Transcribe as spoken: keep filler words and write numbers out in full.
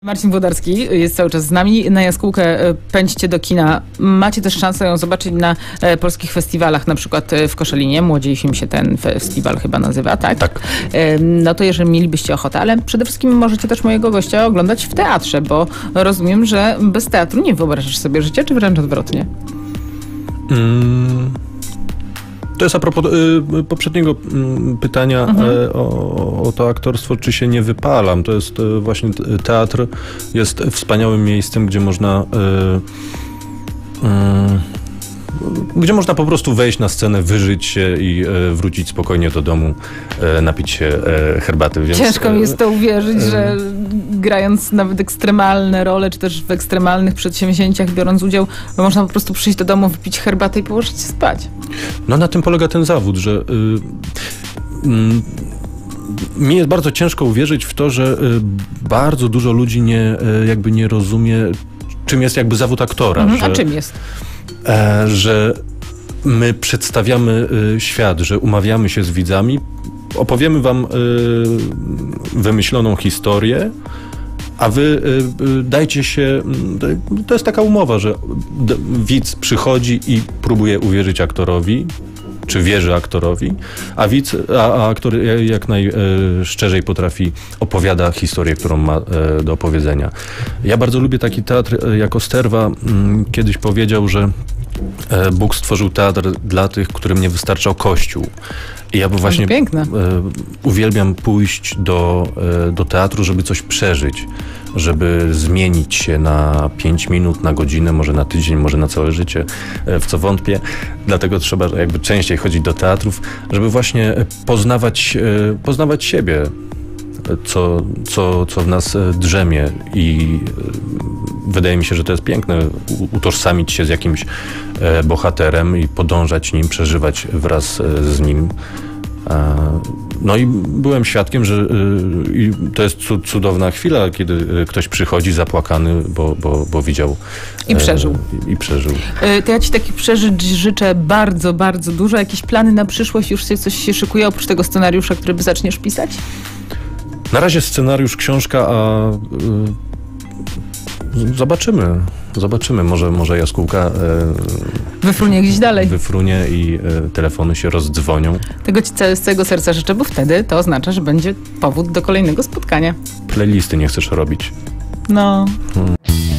Marcin Włodarski jest cały czas z nami. Na Jaskółkę pędźcie do kina. Macie też szansę ją zobaczyć na polskich festiwalach, na przykład w Koszalinie. Młodziej film się ten festiwal chyba nazywa, tak? Tak. No to jeżeli mielibyście ochotę, ale przede wszystkim możecie też mojego gościa oglądać w teatrze, bo rozumiem, że bez teatru nie wyobrażasz sobie życia, czy wręcz odwrotnie? Mm. To jest a propos y, poprzedniego y, pytania mhm. y, o, o to aktorstwo, czy się nie wypalam. To jest y, właśnie teatr jest wspaniałym miejscem, gdzie można y, y, gdzie można po prostu wejść na scenę, wyżyć się i e, wrócić spokojnie do domu, e, napić się e, herbaty. Więc, Ciężko mi jest to uwierzyć, e, że grając nawet ekstremalne role, czy też w ekstremalnych przedsięwzięciach biorąc udział, można po prostu przyjść do domu, wypić herbatę i położyć się spać. No na tym polega ten zawód, że y, y, mi jest bardzo ciężko uwierzyć w to, że y, bardzo dużo ludzi nie, y, jakby nie rozumie, czym jest jakby zawód aktora. Mhm, że, a czym jest? E, że my przedstawiamy y, świat, że umawiamy się z widzami, opowiemy wam y, wymyśloną historię, a wy y, y, dajcie się, y, to jest taka umowa, że d, widz przychodzi i próbuje uwierzyć aktorowi, czy wierzy aktorowi, a widz, a, a aktor jak najszczerzej potrafi opowiada historię, którą ma e, do opowiedzenia. Ja bardzo lubię taki teatr, jako Sterwa m, kiedyś powiedział, że e, Bóg stworzył teatr dla tych, którym nie wystarczał Kościół. I ja właśnie e, uwielbiam pójść do, e, do teatru, żeby coś przeżyć, żeby zmienić się na pięć minut, na godzinę, może na tydzień, może na całe życie, e, w co wątpię. Dlatego trzeba jakby częściej chodzić do teatrów, żeby właśnie poznawać, e, poznawać siebie, co, co, co w nas drzemie i e, wydaje mi się, że to jest piękne, utożsamić się z jakimś e, bohaterem i podążać nim, przeżywać wraz e, z nim. No i byłem świadkiem, że i to jest cudowna chwila, kiedy ktoś przychodzi zapłakany, bo, bo, bo widział i przeżył. I, i przeżył. To ja ci takich przeżyć życzę bardzo, bardzo dużo. Jakieś plany na przyszłość? Już się coś się szykuje oprócz tego scenariusza, który by zaczniesz pisać? Na razie scenariusz, książka, a y, zobaczymy. Zobaczymy, może, może Jaskółka e, wyfrunie gdzieś dalej. Wyfrunie i e, telefony się rozdzwonią. Tego ci z całego serca życzę, bo wtedy to oznacza, że będzie powód do kolejnego spotkania. Playlisty nie chcesz robić. No. Hmm.